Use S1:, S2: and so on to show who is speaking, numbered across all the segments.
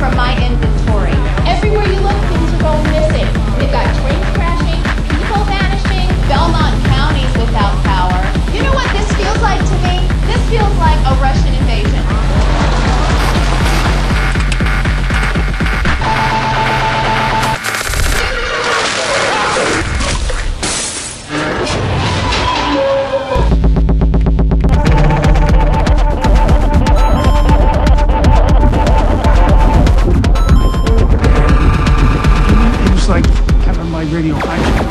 S1: from my inventory. Everywhere you look, things are going missing. We've got trains crashing, people vanishing, Belmont County's without power. You know what this feels like to me? This feels like a Russian invasion.
S2: Like having my radio hijacked.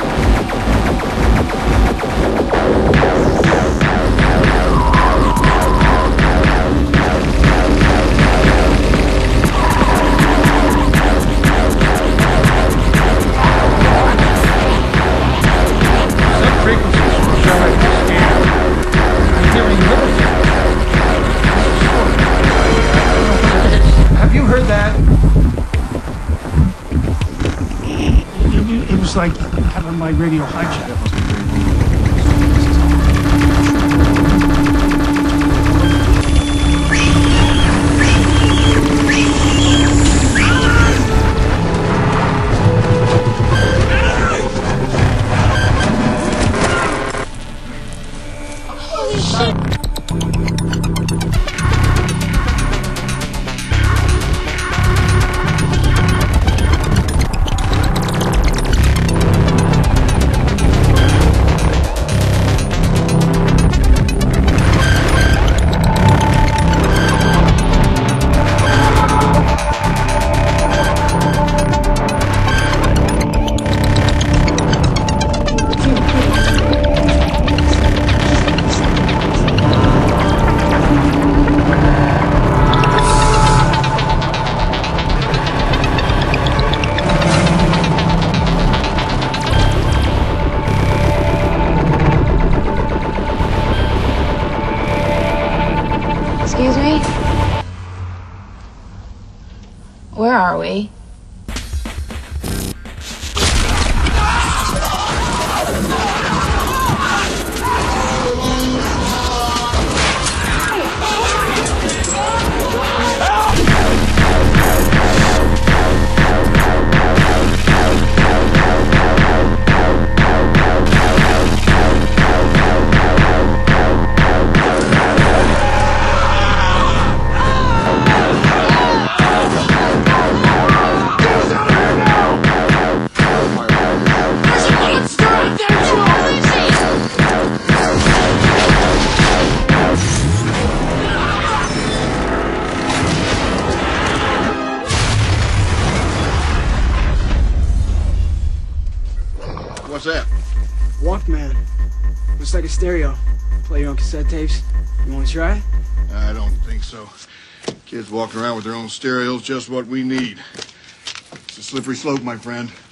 S3: Some frequencies will show like this scan. I'm hearing little. Have you heard that?
S2: It was like having my radio hijacked.
S1: Holy shit!
S4: Excuse me? Where are we?
S5: What's that?
S6: Walkman. Looks like a stereo. Play your own cassette tapes. You want to try?
S5: I don't think so. Kids walking around with their own stereos, just what we need. It's a slippery slope, my friend.